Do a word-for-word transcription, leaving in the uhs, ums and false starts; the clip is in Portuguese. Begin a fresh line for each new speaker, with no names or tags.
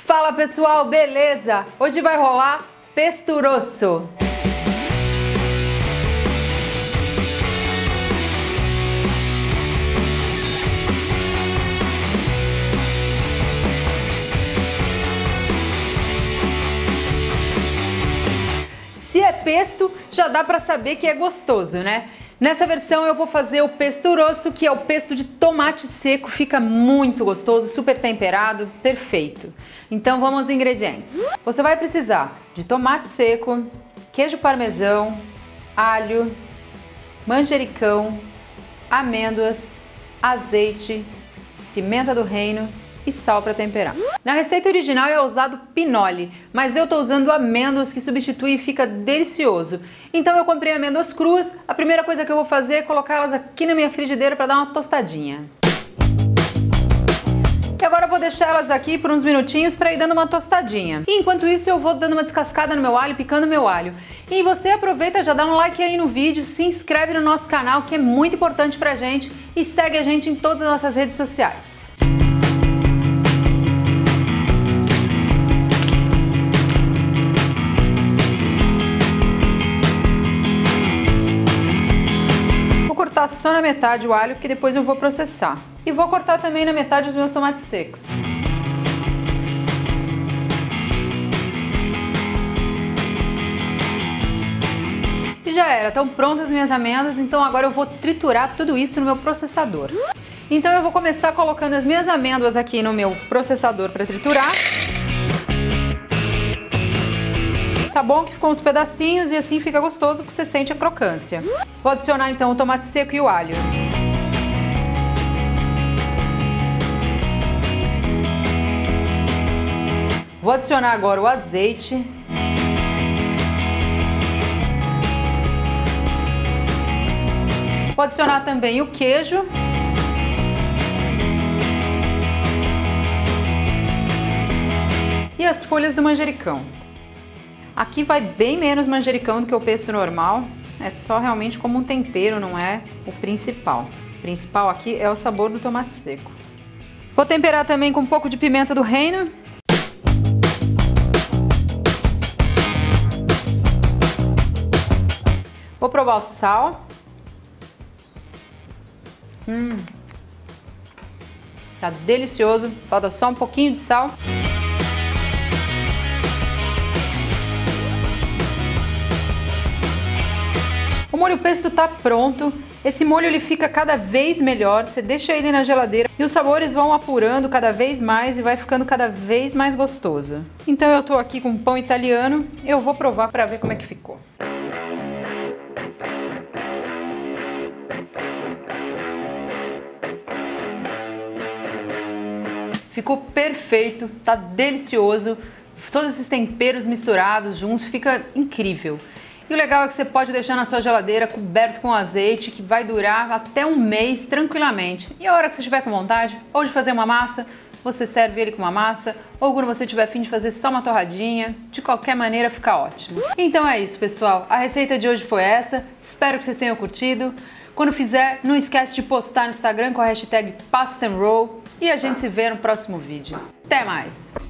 Fala pessoal, beleza? Hoje vai rolar pesto rosso. Se é pesto, já dá pra saber que é gostoso, né? Nessa versão eu vou fazer o pesto rosso, que é o pesto de tomate seco, fica muito gostoso, super temperado, perfeito. Então vamos aos ingredientes. Você vai precisar de tomate seco, queijo parmesão, alho, manjericão, amêndoas, azeite, pimenta do reino e sal para temperar. Na receita original é usado pinole, mas eu estou usando amêndoas, que substitui e fica delicioso. Então eu comprei amêndoas cruas. A primeira coisa que eu vou fazer é colocá-las aqui na minha frigideira para dar uma tostadinha. E agora eu vou deixar elas aqui por uns minutinhos para ir dando uma tostadinha. E enquanto isso eu vou dando uma descascada no meu alho, picando meu alho. E você aproveita, já dá um like aí no vídeo, se inscreve no nosso canal, que é muito importante pra gente, e segue a gente em todas as nossas redes sociais. Cortar só na metade o alho, que depois eu vou processar. E vou cortar também na metade os meus tomates secos. E já era, estão prontas as minhas amêndoas, então agora eu vou triturar tudo isso no meu processador. Então eu vou começar colocando as minhas amêndoas aqui no meu processador para triturar. Tá bom que ficou uns pedacinhos e assim fica gostoso, porque você sente a crocância. Vou adicionar então o tomate seco e o alho. Vou adicionar agora o azeite. Vou adicionar também o queijo. E as folhas do manjericão. Aqui vai bem menos manjericão do que o pesto normal, é só realmente como um tempero, não é o principal. O principal aqui é o sabor do tomate seco. Vou temperar também com um pouco de pimenta do reino. Vou provar o sal. Hum, tá delicioso, falta só um pouquinho de sal. O molho pesto tá pronto. Esse molho ele fica cada vez melhor, você deixa ele na geladeira e os sabores vão apurando cada vez mais e vai ficando cada vez mais gostoso. Então eu tô aqui com pão italiano, eu vou provar para ver como é que ficou. Ficou perfeito, tá delicioso, todos esses temperos misturados juntos, fica incrível. E o legal é que você pode deixar na sua geladeira coberto com azeite, que vai durar até um mês tranquilamente. E a hora que você estiver com vontade, ou de fazer uma massa, você serve ele com uma massa, ou quando você tiver fim de fazer só uma torradinha, de qualquer maneira fica ótimo. Então é isso, pessoal. A receita de hoje foi essa. Espero que vocês tenham curtido. Quando fizer, não esquece de postar no Instagram com a hashtag PastaandRoll e a gente se vê no próximo vídeo. Até mais!